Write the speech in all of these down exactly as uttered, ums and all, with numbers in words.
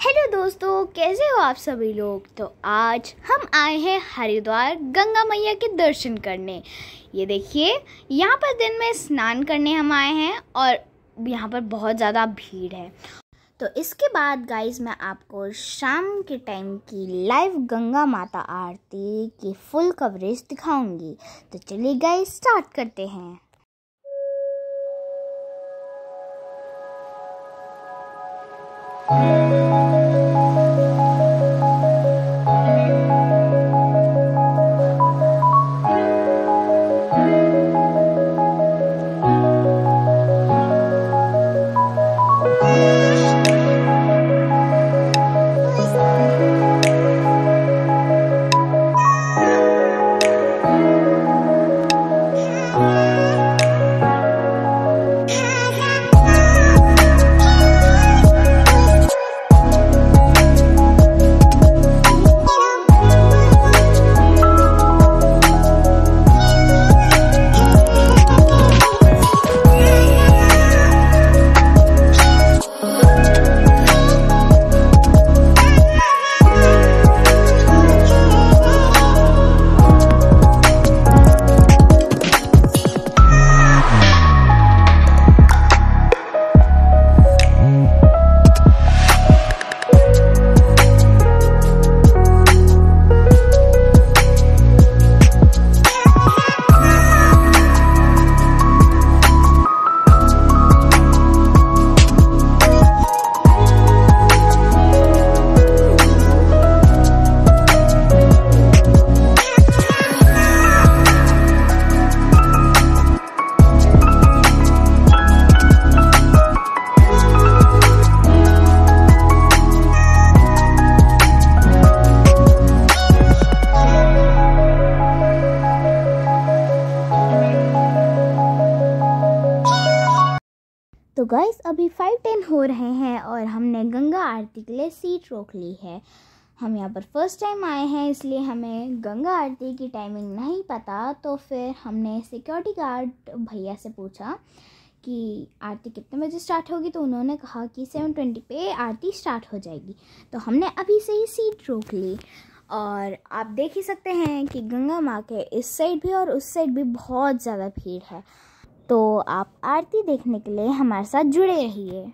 Hello दोस्तों, कैसे हो आप सभी लोग। तो आज हम आए हैं हरिद्वार गंगा मैया के दर्शन करने। ये देखिए, यहाँ पर दिन में स्नान करने हम आए हैं और यहाँ पर बहुत ज़्यादा भीड़ है। तो इसके बाद गाइस मैं आपको शाम के टाइम की लाइव गंगा माता आरती की फुल कवरेज दिखाऊंगी। तो चलिए गाइस स्टार्ट करते हैं। तो गाइस अभी फाइव टेन हो रहे हैं और हमने गंगा आरती के लिए सीट रोक ली है। हम यहाँ पर फर्स्ट टाइम आए हैं, इसलिए हमें गंगा आरती की टाइमिंग नहीं पता। तो फिर हमने सिक्योरिटी गार्ड भैया से पूछा कि आरती कितने बजे स्टार्ट होगी। तो उन्होंने कहा कि सेवन ट्वेंटी पे आरती स्टार्ट हो जाएगी। तो हमने अभी से ही सीट रोक ली और आप देख ही सकते हैं कि गंगा माँ के इस साइड भी और उस साइड भी बहुत ज़्यादा भीड़ है। तो आप आरती देखने के लिए हमारे साथ जुड़े रहिए।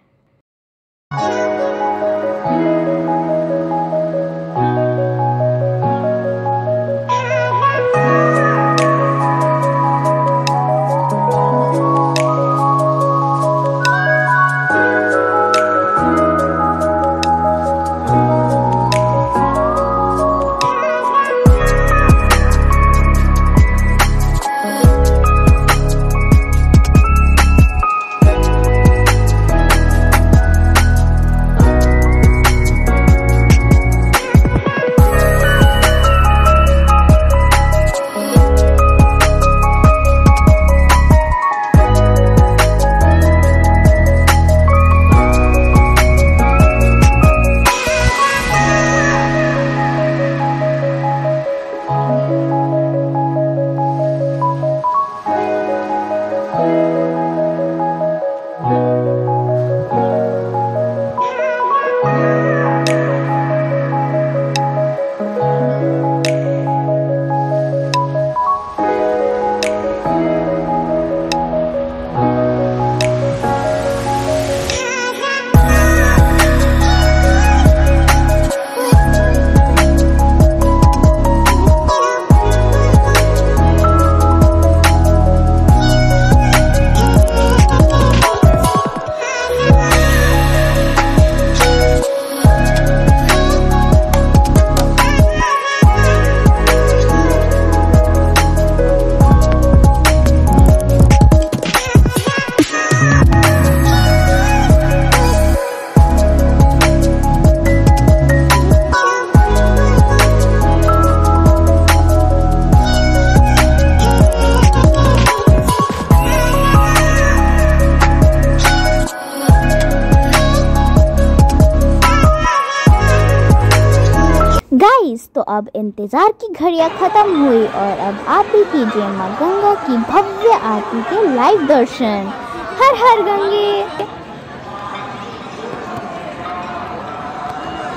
गाइस तो अब इंतज़ार की घड़ियां ख़त्म हुई और अब आप भी कीजिए माँ गंगा की भव्य आरती के लाइव दर्शन। हर हर गंगे।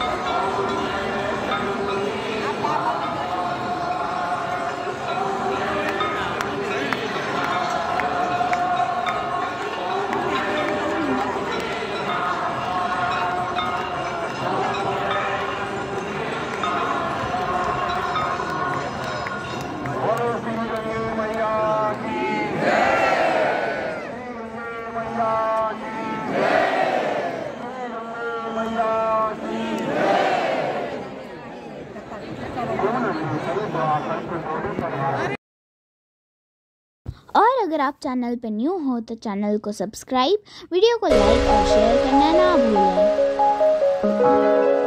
और अगर आप चैनल पे न्यू हो तो चैनल को सब्सक्राइब, वीडियो को लाइक और शेयर करना ना भूलें।